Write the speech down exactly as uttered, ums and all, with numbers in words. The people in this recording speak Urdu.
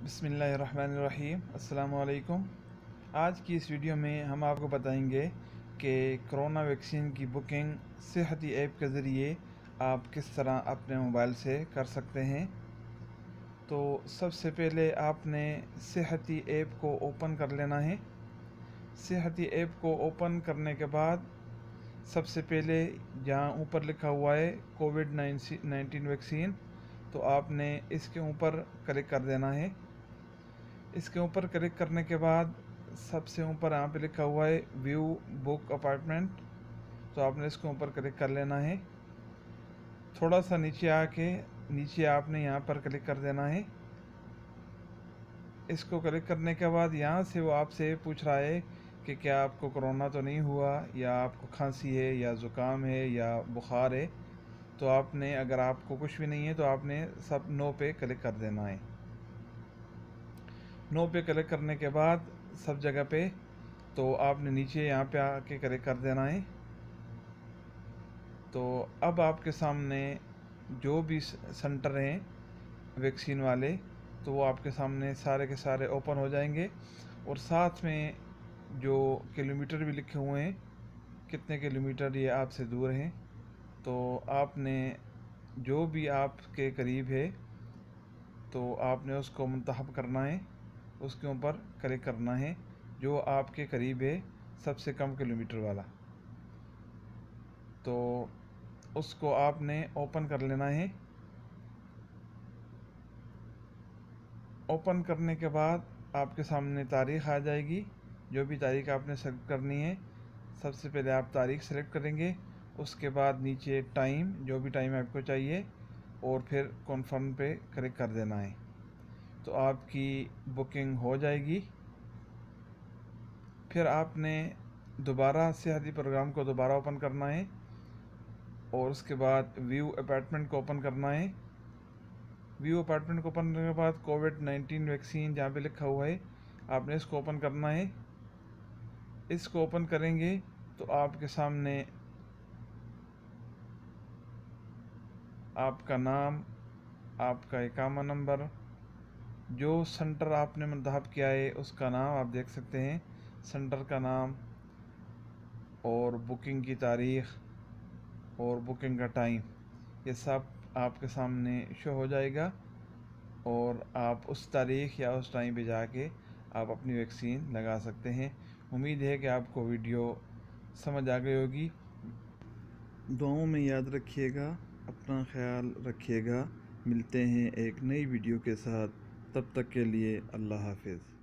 بسم اللہ الرحمن الرحیم۔ السلام علیکم۔ آج کی اس ویڈیو میں ہم آپ کو بتائیں گے کہ کرونا ویکسین کی بکنگ صحتی ایپ کے ذریعے آپ کس طرح اپنے موبائل سے کر سکتے ہیں۔ تو سب سے پہلے آپ نے صحتی ایپ کو اوپن کر لینا ہے۔ صحتی ایپ کو اوپن کرنے کے بعد سب سے پہلے جہاں اوپر لکھا ہوا ہے کووڈ نائنٹین ویکسین، تو آپ نے اس کے اوپر کلک کر دینا ہے۔ اس کے اوپر کلک کرنے کے بعد سب سے اوپر یہاں پہ لکھا ہوا ہے ویو بک اپارٹمنٹ، تو آپ نے اس کے اوپر کلک کر لینا ہے۔ تھوڑا سا نیچے آ کے نیچے آپ نے یہاں پر کلک کر دینا ہے۔ اس کو کلک کرنے کے بعد یہاں سے وہ آپ سے پوچھ رہا ہے کہ کیا آپ کو کرونا تو نہیں ہوا، یا آپ کو کھانسی ہے یا زکام ہے یا بخار ہے۔ تو آپ نے اگر آپ کو کچھ بھی نہیں ہے تو آپ نے سب نو پہ کلک کر دینا ہے۔ نو پہ کلک کرنے کے بعد سب جگہ پہ تو آپ نے نیچے یہاں پہ آ کے کلک کر دینا ہے۔ تو اب آپ کے سامنے جو بھی سنٹر ہیں ویکسین والے، تو وہ آپ کے سامنے سارے کے سارے اوپن ہو جائیں گے، اور ساتھ میں جو کلومیٹر بھی لکھے ہوئے ہیں، کتنے کلومیٹر یہ آپ سے دور ہیں۔ تو آپ نے جو بھی آپ کے قریب ہے تو آپ نے اس کو منتخب کرنا ہے، اس کے اوپر کلک کرنا ہے جو آپ کے قریب ہے سب سے کم کلومیٹر والا۔ تو اس کو آپ نے اوپن کر لینا ہے۔ اوپن کرنے کے بعد آپ کے سامنے تاریخ آ جائے گی، جو بھی تاریخ آپ نے سلیکٹ کرنی ہے۔ سب سے پہلے آپ تاریخ سلیکٹ کریں گے، اس کے بعد نیچے ٹائم، جو بھی ٹائم آپ کو چاہیے، اور پھر کنفرم پہ کلک کر دینا ہے۔ تو آپ کی بکنگ ہو جائے گی۔ پھر آپ نے دوبارہ صحتی پروگرام کو دوبارہ اوپن کرنا ہے، اور اس کے بعد ویو اپارٹمنٹ کو اوپن کرنا ہے۔ ویو اپارٹمنٹ کو اوپن کرنے کے بعد کووڈ نائنٹین ویکسین جہاں پہ لکھا ہوا ہے آپ نے اس کو اوپن کرنا ہے۔ اس کو اوپن کریں گے تو آپ کے سامنے آپ کا نام، آپ کا اقامہ نمبر، جو سنٹر آپ نے منتخب کیا ہے اس کا نام آپ دیکھ سکتے ہیں، سنٹر کا نام اور بکنگ کی تاریخ اور بکنگ کا ٹائم، یہ سب آپ کے سامنے شو ہو جائے گا، اور آپ اس تاریخ یا اس ٹائم پہ جا کے آپ اپنی ویکسین لگا سکتے ہیں۔ امید ہے کہ آپ کو ویڈیو سمجھ آ گئی ہوگی۔ دعاؤں میں یاد رکھیے گا، اپنا خیال رکھیے گا۔ ملتے ہیں ایک نئی ویڈیو کے ساتھ، تب تک کے لیے اللہ حافظ۔